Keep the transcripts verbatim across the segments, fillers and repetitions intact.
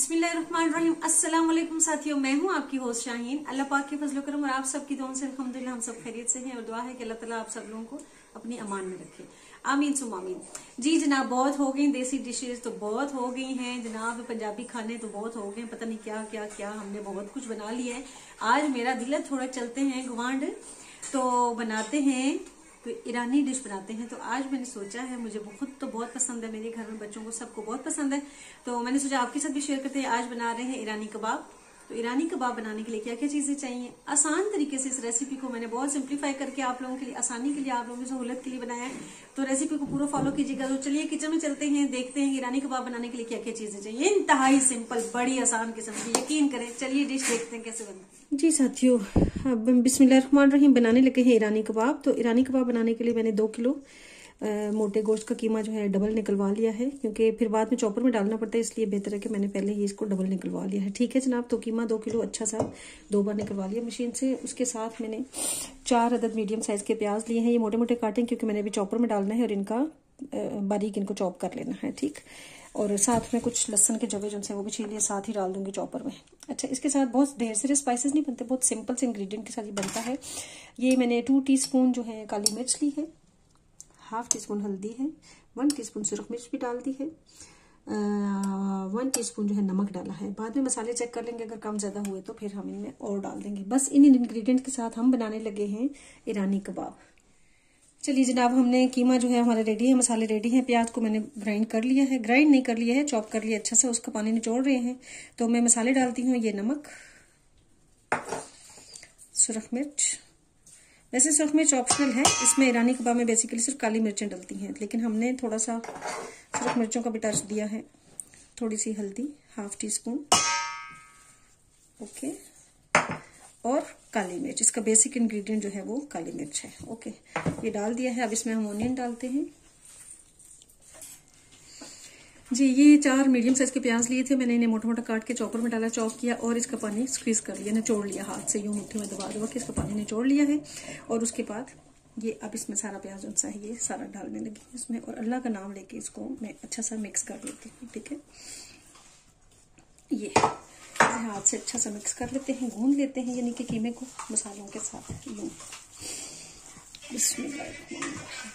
बिस्मिल्लाहिर्रहमानिर्रहीम। अस्सलाम वालेकुम साथियों, मैं हूं आपकी होस्ट शाहीन। अल्लाह पाक के फजल करम और आप सबकी दुआओं से अल्हम्दुलिल्लाह हम सब खैरियत से हैं और दुआ है कि अल्लाह ताला आप सब लोगों को अपनी अमान में रखे। आमीन सुम आमीन। जी जनाब, बहुत हो गई देसी डिशेज तो बहुत हो गई हैं जनाब, पंजाबी खाने तो बहुत हो गए, पता नहीं क्या क्या क्या हमने बहुत कुछ बना लिया है। आज मेरा दिल है थोड़ा चलते हैं गवांड तो बनाते हैं तो ईरानी डिश बनाते हैं। तो आज मैंने सोचा है, मुझे बहुत तो बहुत पसंद है, मेरे घर में बच्चों को सबको बहुत पसंद है, तो मैंने सोचा आपके साथ भी शेयर करते हैं। आज बना रहे हैं ईरानी कबाब। तो ईरानी कबाब बनाने के लिए क्या क्या चीजें चाहिए, आसान तरीके से इस रेसिपी को मैंने बहुत सिंप्लीफाई करके आप लोगों के लिए, आसानी के लिए, आप लोगों की सहूलत के लिए बनाया है। तो रेसिपी को पूरा फॉलो कीजिएगा। तो चलिए किचन में चलते हैं, देखते हैं ईरानी कबाब बनाने के लिए क्या क्या चीजें चाहिए। इंतहाई सिंपल, बड़ी आसान किस्म की, यकीन करें। चलिए डिश देखते हैं कैसे बनती है। जी साथियों, अब बिस्मिल्लाहिर्रहमानिर्रहीम बनाने लगे हैं ईरानी कबाब। तो ईरानी कबाब बनाने के लिए मैंने दो किलो आ, मोटे गोश्त का कीमा जो है डबल निकलवा लिया है, क्योंकि फिर बाद में चॉपर में डालना पड़ता है, इसलिए बेहतर है कि मैंने पहले ही इसको डबल निकलवा लिया है। ठीक है जनाब, तो कीमा दो किलो अच्छा सा दो बार निकलवा लिया मशीन से। उसके साथ मैंने चार अदद मीडियम साइज के प्याज लिए हैं, ये मोटे मोटे काटें क्योंकि मैंने अभी चॉपर में डालना है और इनका बारीक इनको चॉप कर लेना है। ठीक, और साथ में कुछ लहसन के जवे जो वो भी छील लिए, साथ ही डाल दूंगी चॉपर में। अच्छा, इसके साथ बहुत ढेर सारे स्पाइसेस नहीं बनते, बहुत सिंपल से इंग्रेडिएंट के साथ ये बनता है। ये मैंने टू टीस्पून जो है काली मिर्च ली है, हाफ टी स्पून हल्दी है, वन टीस्पून सुरख मिर्च भी डाल दी है, वन टीस्पून जो है नमक डाला है। बाद में मसाले चेक कर लेंगे, अगर कम ज्यादा हुए तो फिर हम इनमें और डाल देंगे। बस इन इंग्रेडिएंट के साथ हम बनाने लगे हैं ईरानी कबाब। चलिए जनाब, हमने कीमा जो है हमारे रेडी है, मसाले रेडी हैं। प्याज को मैंने ग्राइंड कर लिया है, ग्राइंड नहीं कर लिया है, चॉप कर लिया अच्छा से, उसका पानी निचोड़ रहे हैं। तो मैं मसाले डालती हूँ, ये नमक, सुरख मिर्च। वैसे सुरख मिर्च ऑप्शनल है, इसमें ईरानी कबाब में बेसिकली सिर्फ काली मिर्चें डलती हैं, लेकिन हमने थोड़ा सा सुरख मिर्चों का भी टच दिया है। थोड़ी सी हल्दी, हाफ टी स्पून, ओके, और काली मिर्च। इसका बेसिक इंग्रेडिएंट जो है वो काली मिर्च है। ओके, ये डाल दिया है। अब इसमें हम ऑनियन डालते हैं। जी, ये चार मीडियम साइज के प्याज लिए थे मैंने, इन्हें मोटा मोटा काट के चॉपर में डाला, चॉप किया और इसका पानी स्क्वीज कर लिया, निचोड़ लिया हाथ से, यूं मुट्ठी में दबा दबा के इसका पानी निचोड़ लिया है। और उसके बाद ये अब इसमें सारा प्याज जो है ये सारा डालने लगी इसमें, और अल्लाह का नाम लेके इसको मैं अच्छा सा मिक्स कर लेती हूँ। ठीक है, ये हाथ से अच्छा सा मिक्स कर लेते हैं, गूंद लेते हैं, यानी कि कीमे को मसालों के साथ यूं। बिस्मिल्लाह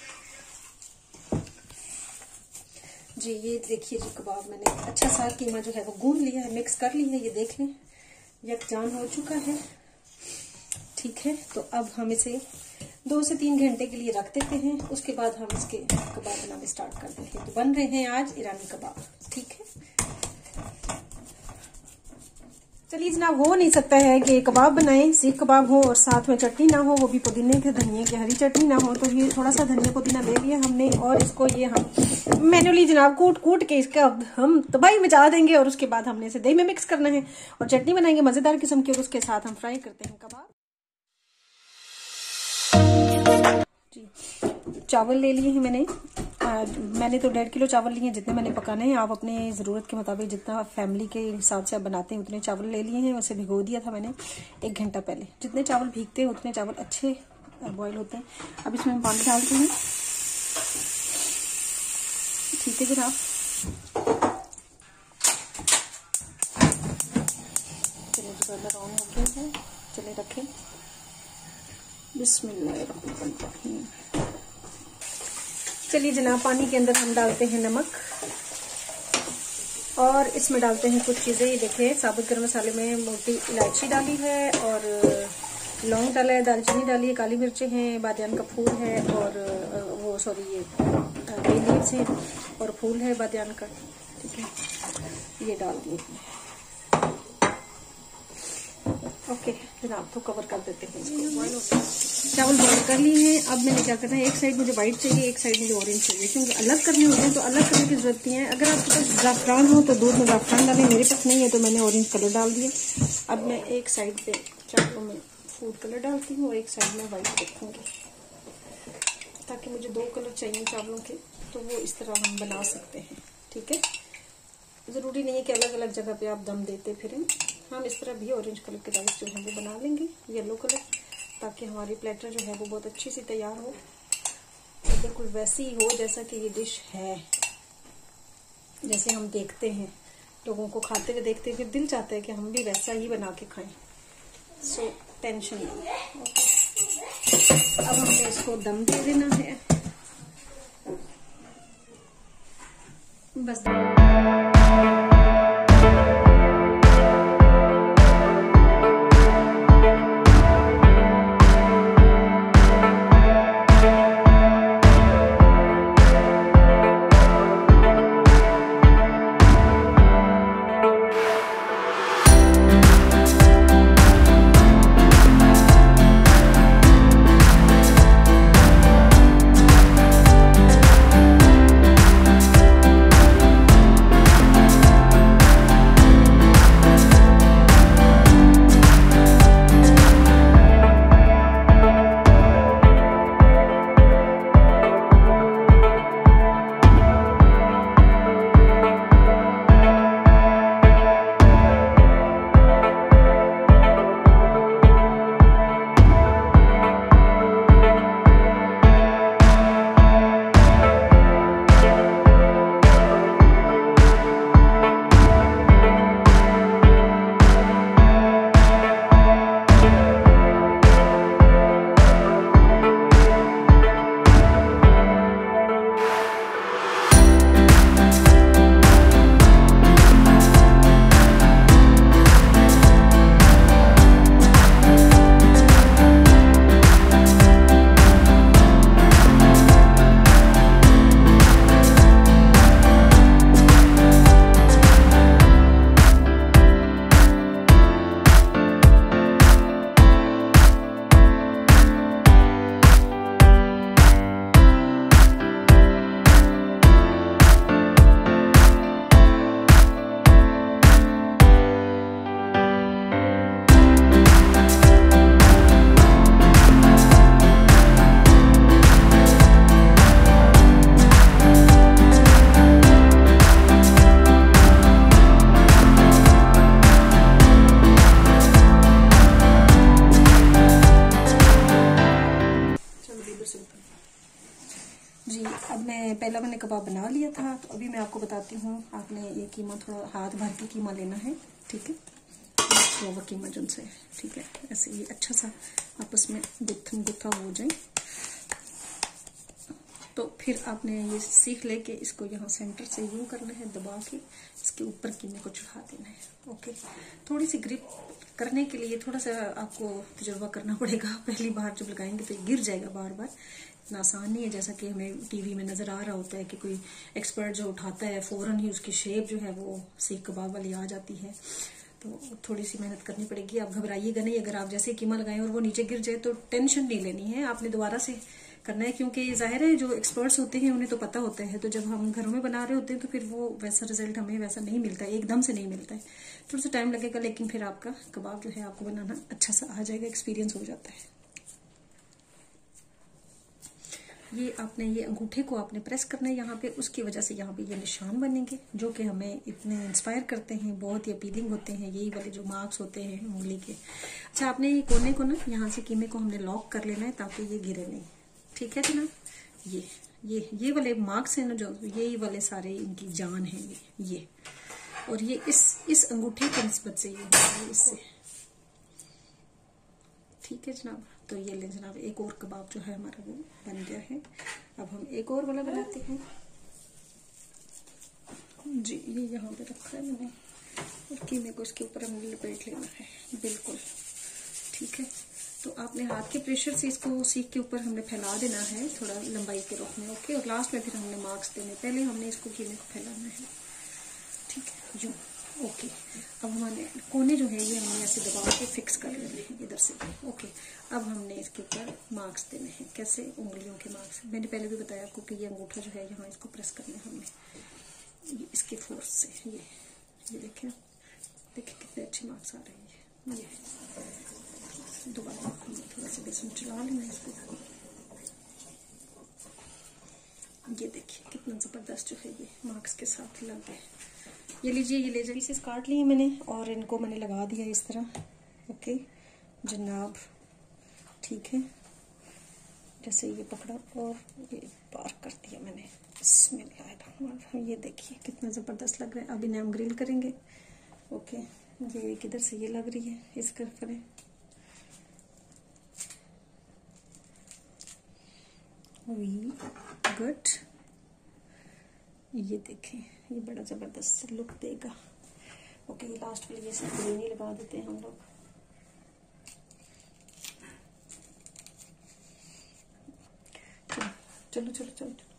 जी, ये देखिए जी, कबाब मैंने अच्छा सा कीमा जो है वो गूंद लिया है, मिक्स कर लिया है, ये देख लें यकजान हो चुका है। ठीक है, तो अब हम इसे दो से तीन घंटे के लिए रख देते हैं, उसके बाद हम इसके कबाब बनाने स्टार्ट कर देंगे। तो बन रहे हैं आज ईरानी कबाब। ठीक है, चलिए जनाब, हो नहीं सकता है कि कबाब बनाएं, सीख कबाब हो और साथ में चटनी ना हो, वो भी पुदीने के धनिए की हरी चटनी ना हो। तो ये थोड़ा सा धनिया पुदीना ले लिया हमने, और इसको ये हम मैनुअली जनाब कूट कूट के इसका हम तबाही मचा देंगे, और उसके बाद हमने इसे दही में मिक्स करना है और चटनी बनाएंगे मजेदार किस्म की, और उसके साथ हम फ्राई करते हैं कबाब। जी, चावल ले लिए हैं मैंने, आ, मैंने तो डेढ़ किलो चावल लिए हैं, जितने मैंने पकाने हैं। आप अपने ज़रूरत के मुताबिक, जितना फैमिली के हिसाब से आप बनाते हैं उतने चावल ले लिए हैं। उसे भिगो दिया था मैंने एक घंटा पहले। जितने चावल भीगते हैं उतने चावल अच्छे बॉईल होते हैं। अब इसमें हम पानी डालते हैं। ठीक है जनाब, चलिए बर्नर ऑन हो गया है, चलिए रखें। बिस्मिल्लाहिर्रहमानिर्रहीम। चलिए जनाब, पानी के अंदर हम डालते हैं नमक, और इसमें डालते हैं कुछ चीजें। ये देखिए, साबुत गरम मसाले में मोटी इलायची डाली है, और लौंग डाला है, दालचीनी डाली है, काली मिर्चें हैं, बादियान का फूल है, और वो सॉरी ये बे लीव्स हैं, और फूल है बादियान का। ठीक है, ये डाल दिए। ओके जनाब, तो कवर कर देते हैं इसको। चावल बॉईल कर लिए हैं। अब मैंने क्या करना है, एक साइड मुझे व्हाइट चाहिए, एक साइड मुझे ऑरेंज चाहिए, क्योंकि अलग करने होते हैं तो अलग करने की जरूरत नहीं है। अगर आपके पास ज़ाफ़रान हो तो दूध में ज़ाफ़रान डालें, मेरे पास नहीं है तो मैंने ऑरेंज कलर डाल दिया। अब मैं एक साइड पे चावलों में फूड कलर डालती हूँ और एक साइड में व्हाइट रखूँगी, ताकि मुझे दो कलर चाहिए चावलों के, तो वो इस तरह हम बना सकते हैं। ठीक है, ज़रूरी नहीं है कि अलग अलग जगह पे आप दम देते फिरें। हम इस तरह भी ऑरेंज कलर के राइस जो है वो बना लेंगे, येलो कलर, ताकि हमारी प्लेटर जो है वो बहुत अच्छी सी तैयार हो, तो बिल्कुल वैसी ही हो जैसा कि ये डिश है, जैसे हम देखते हैं लोगों को खाते हुए देखते फिर दिल चाहता है कि हम भी वैसा ही बना के खाएं। सो टेंशन नहीं। अब हमने इसको दम दे देना है बस। जी अब मैं पहला मैंने कबाब बना लिया था, तो अभी मैं आपको बताती हूँ। आपने ये कीमा थोड़ा हाथ भर के कीमा लेना है, ठीक है, तो वो कीमा जो से, ठीक है, ऐसे ये अच्छा सा आपस में गुत्थन गुत्था हो जाए। तो फिर आपने ये सीख लेके इसको यहाँ सेंटर से यूं करना है, दबा के इसके ऊपर कीमे को चढ़ा देना है। ओके, थोड़ी सी ग्रिप करने के लिए थोड़ा सा आपको तजुर्बा करना पड़ेगा। पहली बार जब लगाएंगे तो ये गिर जाएगा बार बार, इतना आसान नहीं है जैसा कि हमें टीवी में नजर आ रहा होता है कि कोई एक्सपर्ट जो उठाता है फौरन ही उसकी शेप जो है वो सीख कबाब वाली आ जाती है। तो थोड़ी सी मेहनत करनी पड़ेगी। आप घबराइएगा नहीं, अगर आप जैसे कीमा लगाएं और वो नीचे गिर जाए तो टेंशन नहीं लेनी है, आपने दोबारा से करना है, क्योंकि जाहिर है जो एक्सपर्ट्स होते हैं उन्हें तो पता होता है। तो जब हम घरों में बना रहे होते हैं तो फिर वो वैसा रिजल्ट हमें वैसा नहीं मिलता है, एकदम से नहीं मिलता है, थोड़ा सा टाइम लगेगा, लेकिन फिर आपका कबाब जो है आपको बनाना अच्छा सा आ जाएगा, एक्सपीरियंस हो जाता है। ये आपने ये अंगूठे को आपने प्रेस करना है यहाँ पे, उसकी वजह से यहाँ पे ये निशान बनेंगे जो कि हमें इतने इंस्पायर करते हैं, बहुत ही अपीलिंग होते हैं, यही वाले जो मार्क्स होते हैं उंगली के। अच्छा, आपने ये कोने को ना यहाँ से कीमे को हमने लॉक कर लेना है ताकि ये गिरे नहीं, ठीक है ना। ये ये ये वाले मार्क्स हैं ना जो, यही वाले सारे इनकी जान है ये ये और ये इस इस अंगूठे की निस्बत से ये इससे, ठीक है जनाब। तो ये ले जनाब, एक और कबाब जो है हमारा वो बन गया है। अब हम एक और वाला बनाते हैं जी। ये यहाँ पे रखा है मैंने और कीमे को इसके ऊपर हमें लपेट लेना है, बिल्कुल ठीक है। तो आपने हाथ के प्रेशर से इसको सीख के ऊपर हमने फैला देना है थोड़ा लंबाई के रुख में, ओके। और लास्ट में फिर हमने मार्क्स देने, पहले हमने इसको कीमे को फैलाना है, ठीक है यूं, ओके। अब हमारे कोने जो है ये हमने ऐसे दबा के फिक्स कर लेने हैं इधर से, ओके। अब हमने इसके ऊपर मार्क्स देने हैं, कैसे, उंगलियों के मार्क्स। मैंने पहले भी बताया आपको कि ये अंगूठा जो है यहाँ इसको प्रेस करना है हमने, ये इसके फोर्स से, ये ये देखें देखिए कितने अच्छे मार्क्स आ रहे हैं। ये दोबारा हमने थोड़ा सा बेसन चला लेना है इसको, ये देखिए कितना जबरदस्त जो है ये मार्क्स के साथ लग गए। ये लीजिए, ये ले जाइए, पीसेस काट लिए मैंने और इनको मैंने लगा दिया इस तरह, ओके जनाब, ठीक है। जैसे ये पकड़ा और ये पार कर दिया मैंने, बिस्मिल्लाह। ये देखिए कितना ज़बरदस्त लग रहा है। अभी हम ग्रिल करेंगे। ओके, ये किधर से ये लग रही है, इस तरफ करें। वी गुड। ये देखें, ये बड़ा ज़बरदस्त लुक देगा। ओके, लास्ट में ये सब ग्रीन ही लगा देते हैं हम लोग। चलो चलो चलो चलो।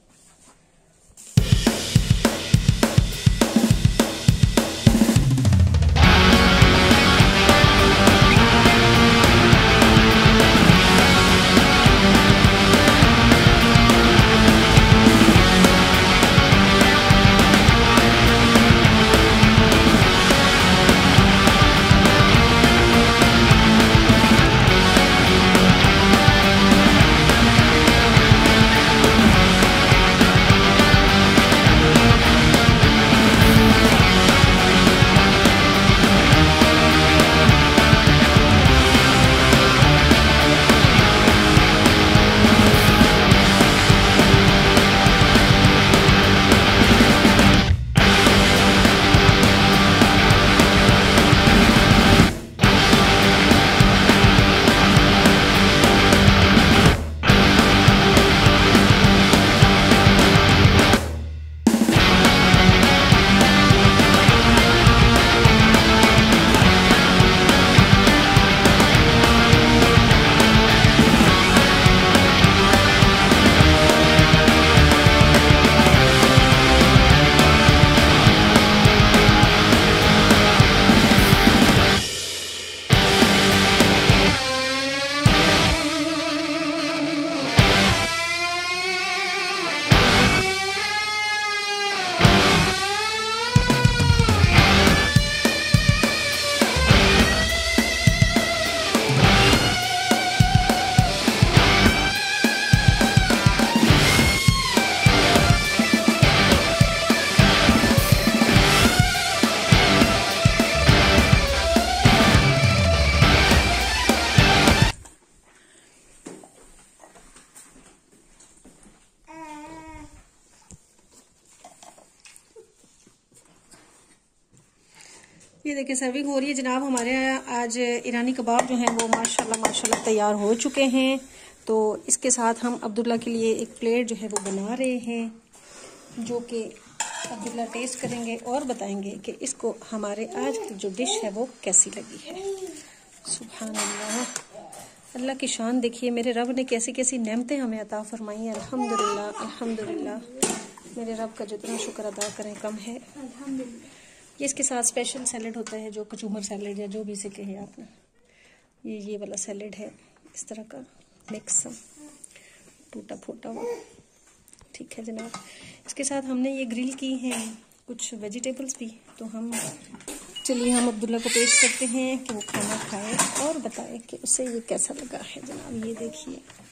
ये देखिए सर्विंग हो रही है जनाब। हमारे यहाँ आज ईरानी कबाब जो हैं वो माशाल्लाह माशाल्लाह तैयार हो चुके हैं। तो इसके साथ हम अब्दुल्ला के लिए एक प्लेट जो है वो बना रहे हैं, जो कि अब्दुल्ला टेस्ट करेंगे और बताएंगे कि इसको हमारे आज की जो डिश है वो कैसी लगी है। सुभान अल्लाह, अल्लाह की शान देखिए। मेरे रब ने कैसी कैसी नेमतें हमें अता फरमाई हैं। अल्हम्दुलिल्लाह अल्हम्दुलिल्लाह। मेरे रब का जितना शुक्र अदा करें कम है। अल्हम्दुलिल्लाह। ये इसके साथ स्पेशल सैलेड होता है, जो कचूमर सैलेड या जो भी इसे कहे आपने। ये ये वाला सैलेड है, इस तरह का मिक्स टूटा फूटा हुआ। ठीक है जनाब। इसके साथ हमने ये ग्रिल की हैं कुछ वेजिटेबल्स भी। तो हम चलिए हम अब्दुल्ला को पेश करते हैं कि वो खाना खाए और बताए कि उसे ये कैसा लगा है जनाब। ये देखिए,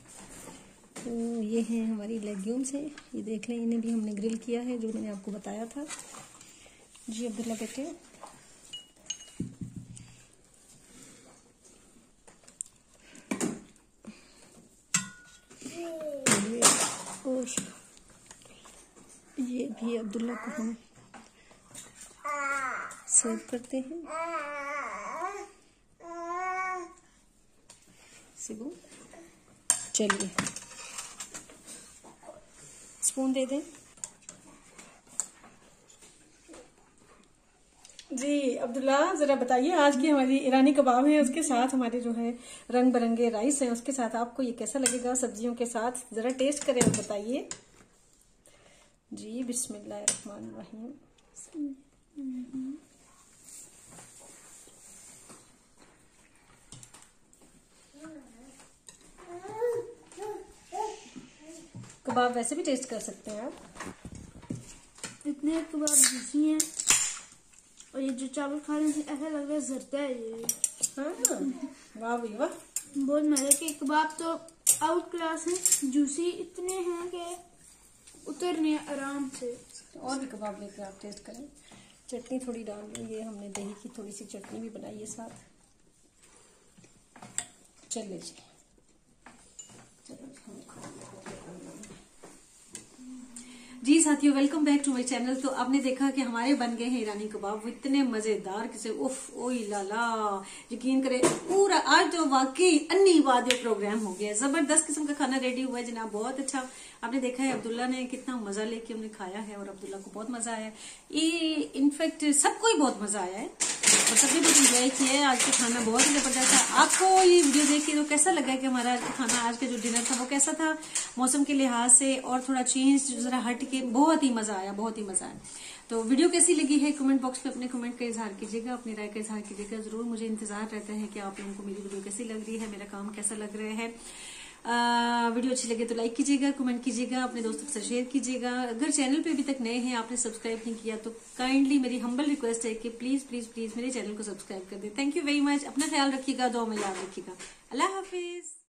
तो ये हैं हमारी लेग्यूम्स हैं। ये देख लें, इन्हें भी हमने ग्रिल किया है जो मैंने आपको बताया था। जी अब्दुल्ला बेटे, ये और ये भी अब्दुल्ला को हम सर्व करते हैं। सिबू चलिए स्पून दे दें। जी अब्दुल्ला, जरा बताइए आज की हमारी ईरानी कबाब है, उसके साथ हमारे जो है रंग बिरंगे राइस हैं, उसके साथ आपको ये कैसा लगेगा सब्जियों के साथ? जरा टेस्ट करें और बताइए। जी बिस्मिल्लाहिर्रहमानिर्रहीम। कबाब वैसे भी टेस्ट कर सकते हैं आप। इतने कबाब जूसी हैं और ये जो चावल खा रहे हैं ऐसा लग रहा है जरता है ये। हाँ, वाह भाई वाह, बहुत मजे के कबाब तो आउट क्लास हैं। जूसी इतने हैं कि उतरने आराम से। और भी कबाब लेकर आप टेस्ट करें। चटनी थोड़ी डाल लो, ये हमने दही की थोड़ी सी चटनी भी बनाई है साथ। चलिए जी, जी साथियों, welcome back to my channel. तो आपने देखा कि हमारे बन गए हैं ईरानी कबाब, वो इतने मजेदार किसे उफ ओई लाला, यकीन करें पूरा आज तो वाकई अन्नी वादियों प्रोग्राम हो गया। जबरदस्त किस्म का खाना रेडी हुआ है जनाब, बहुत अच्छा। आपने देखा है अब्दुल्ला ने कितना मजा लेके हमने खाया है और अब्दुल्ला को बहुत मजा आया। ये इनफैक्ट सबको ही बहुत मजा आया है और सभी कुछ एंजॉय किया है। आज का खाना बहुत ही जबरदस्त था। आपको ये वीडियो देख के तो कैसा लगा कि हमारा आज का खाना, आज का जो डिनर था वो कैसा था मौसम के लिहाज से और थोड़ा चेंज, जरा हट के, बहुत ही मजा आया, बहुत ही मजा आया। तो वीडियो कैसी लगी है कमेंट बॉक्स में अपने कमेंट का इजहार कीजिएगा, अपनी राय का इजहार कीजिएगा जरूर। मुझे इंतजार रहता है कि आप लोगों को मेरी वीडियो कैसी लग रही है, मेरा काम कैसा लग रहा है। आ, वीडियो अच्छी लगे तो लाइक कीजिएगा, कमेंट कीजिएगा, अपने दोस्तों के साथ शेयर कीजिएगा। अगर चैनल पे अभी तक नए हैं, आपने सब्सक्राइब नहीं किया तो काइंडली मेरी हम्बल रिक्वेस्ट है कि प्लीज प्लीज प्लीज मेरे चैनल को सब्सक्राइब कर दे। Thank you very much. अपना ख्याल रखिएगा, दुआ में याद रखिएगा। अल्लाह हाफिज।